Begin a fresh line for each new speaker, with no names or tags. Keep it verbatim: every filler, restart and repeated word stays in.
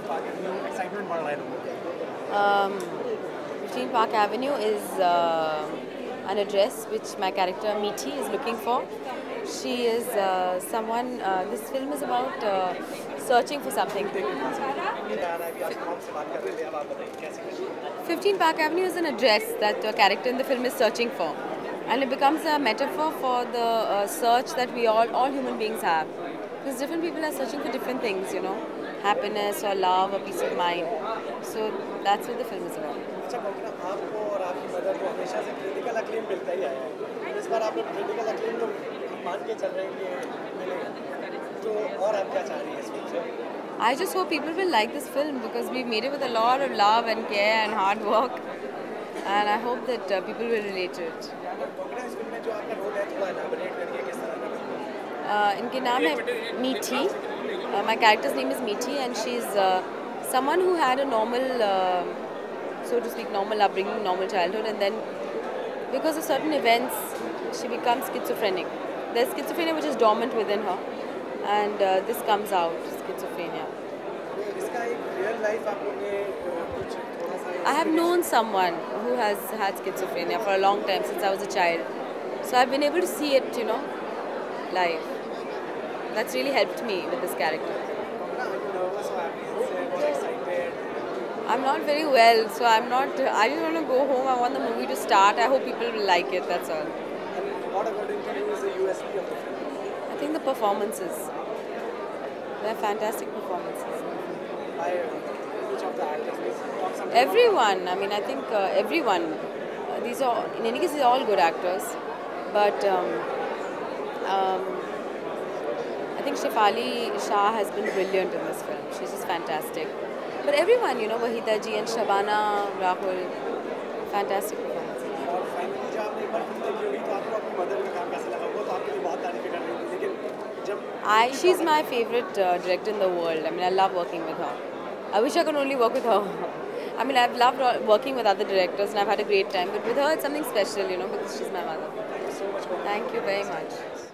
Park Avenue excitement बढ़ रहा है लोगों को?
Um, fifteen Park Avenue is uh, an address which my character Meethi is looking for. She is uh, someone. Uh, this film is about uh, searching for something. fifteen Park Avenue is an address that a character in the film is searching for, and it becomes a metaphor for the uh, search that we all, all human beings have. Because different people are searching for different things, you know, happiness or love or peace of mind. So that's what the film is about.
अच्छा कंगना, आपको और आपकी mother को हमेशा से critical acclaim मिलता ही आया है। इस बार आपको क्रिटिकल अक्लेम तो मान के चल रहे हैं कि मिलेगा, तो और आप क्या चाह रही हैं इस फिल्म से?
I just hope people will like this film because we made it with a lot of love and care and hard work, and I hope that uh, people will relate to it.
Kangana, इस film में जो आपका role है थोड़ा elaborate करिए किस तरह का रोल है?
Uh, इनके नाम है मीठी. Uh, my character's name is Meethi, and she's uh, someone who had a normal, uh, so to speak, normal upbringing, normal childhood, and then because of certain events, she becomes schizophrenic. There's schizophrenia which is dormant within her, and uh, this comes out, schizophrenia.
इसका एक real life आप लोगों ने कुछ थोड़ा सा
I have known someone who has had schizophrenia for a long time, since I was a child. So I've been able to see it, you know, live. That's really helped me with this character.
Kangana, are you nervous or happy? Or excited?
I'm not very well, so I'm not. I just want to go home. I want the movie to start. I hope people will like it. That's all.
And what according to you is the U S P of the film?
I think the performances. They're fantastic performances.
By which of the actors? Please talk something about-
Everyone. I mean, I think uh, everyone. Uh, these are, in any case, these are all good actors. But um, um, I think Shefali Shah has been brilliant in this film. She's just fantastic. But everyone, you know, Wahida ji and Shabana, Rahul, fantastic performances.
और finally जब आपने एक बार film देखी होगी तो आपको अपनी mother का काम कैसा लगा? वो तो आपके लिए बहुत तारीफें कर रही थी, लेकिन जब
I, she's my favorite uh, director in the world. I mean, I love working with her. I wish I could only work with her. I mean, I've loved uh, working with other directors and I've had a great time. But with her, it's something special, you know, because she's my mother.
Thank you so much for
Thank you very much.